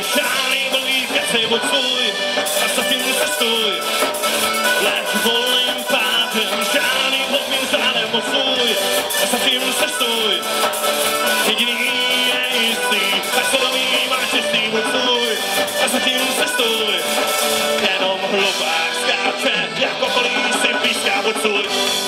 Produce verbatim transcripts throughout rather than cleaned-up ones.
žádný blbý keci odsuj, a co tím cestuj. Leď volným pádem, žádný hlavním zádem odsuj, a co tím cestuj. Jediný je jistý, tak se domí máš jistý odsuj, a co tím cestuj. Jenom hlupák skáče, jako polí si píská odsuj.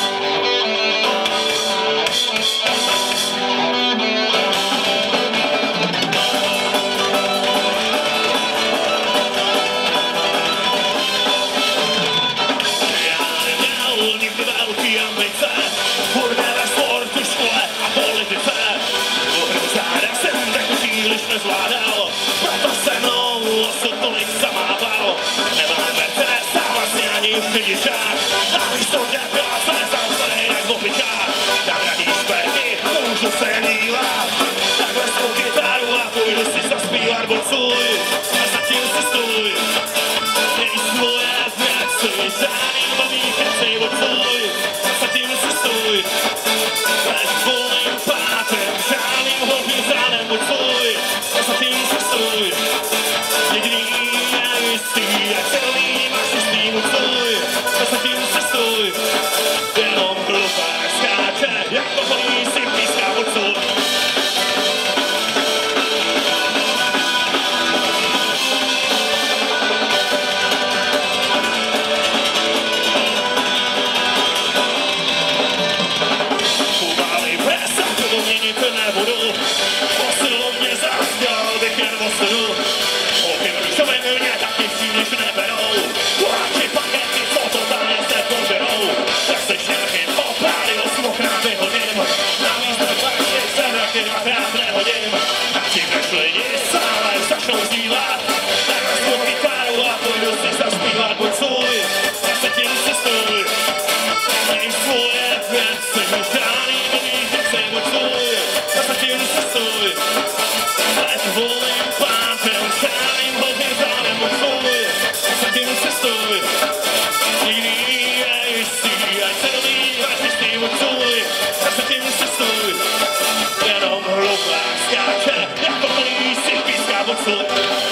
Nezvládal, proto se mnou osud tolik zamával. Nemám Mercedes a vlastně ani řidičák, a místo děpila se zavřený jak opičák. Na drahý šperky můžu se dívat, takhle svou kytaru a půjdu si zaspívat boncuj. A zatím si stůj, měj svoje věci, žádný blbý keci boncuj. A zatím si stůj, lež volným pátem, žádným hlavním zádem boncuj. Jediný je jistý, ať se domí máš jistý odsuj, a zatím cestuj. Jenom hlupák skáče, jako polí si píská odsuj. Pomalej pes, a to měnit nebudu, posilovně zastěl bych jen osudu. Když neberou, kuráči pakety, co to tam je se požerou. Tak se šerchy popáli, osmokrát vyhodím, na místo tlačky se mraky dvakrát nehodím. A ti než lidi sále začnou zdívat, tak vezmu kytaru a půjdu si zaspívat boncuj. A se tím cestuj, měj svoje věci, žádný blbý keci boncuj. A se tím cestuj, leď volným pátem, žádným blbým zádem boncuj. Cestuj, jediný je jistý, ať se domí máš jistý odsuj, a se tím cestuj. Jenom hlupák skáče, jako polí si píská odsuj.